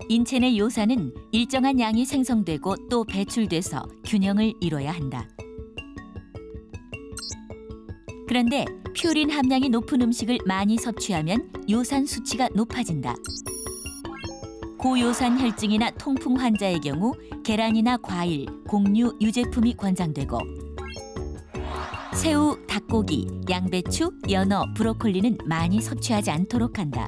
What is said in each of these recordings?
인체 내 요산은 일정한 양이 생성되고 또 배출돼서 균형을 이뤄야 한다. 그런데 퓨린 함량이 높은 음식을 많이 섭취하면 요산 수치가 높아진다. 고요산 혈증이나 통풍 환자의 경우 계란이나 과일, 곡류, 유제품이 권장되고 새우, 닭고기, 양배추, 연어, 브로콜리는 많이 섭취하지 않도록 한다.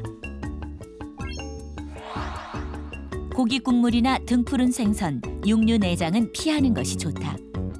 고기 국물이나 등푸른 생선, 육류 내장은 피하는 것이 좋다.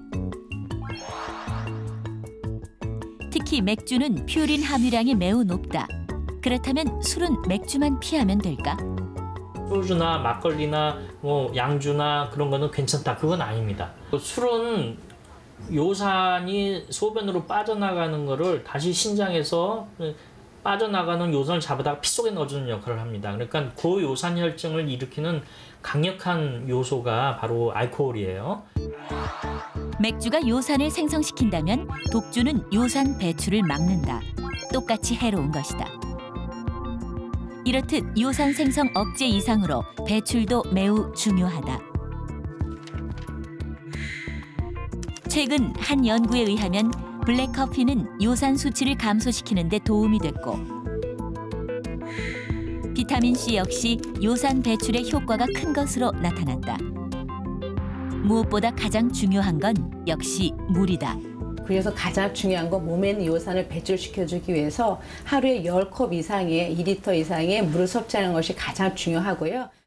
특히 맥주는 퓨린 함유량이 매우 높다. 그렇다면 술은 맥주만 피하면 될까? 소주나 막걸리나 양주나 그런 거는 괜찮다. 그건 아닙니다. 술은 요산이 소변으로 빠져나가는 거를 다시 신장에서 빠져나가는 요산을 잡아다가 피 속에 넣어주는 역할을 합니다. 그러니까 고요산 혈증을 일으키는 강력한 요소가 바로 알코올이에요. 맥주가 요산을 생성시킨다면 독주는 요산 배출을 막는다. 똑같이 해로운 것이다. 이렇듯 요산 생성 억제 이상으로 배출도 매우 중요하다. 최근 한 연구에 의하면 블랙커피는 요산 수치를 감소시키는 데 도움이 됐고 비타민C 역시 요산 배출에 효과가 큰 것으로 나타났다. 무엇보다 가장 중요한 건 역시 물이다. 그래서 가장 중요한 건 몸에 있는 요산을 배출시켜주기 위해서 하루에 10컵 이상의 2리터 이상의 물을 섭취하는 것이 가장 중요하고요.